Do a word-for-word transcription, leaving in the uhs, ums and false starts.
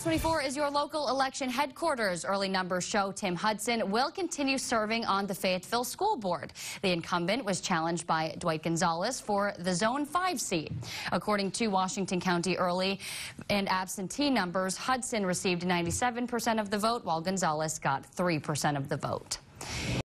Fox twenty-four is your local election headquarters. Early numbers show Tim Hudson will continue serving on the Fayetteville School Board. The incumbent was challenged by Dwight Gonzalez for the Zone five seat. According to Washington County early and absentee numbers, Hudson received ninety-seven percent of the vote, while Gonzalez got three percent of the vote.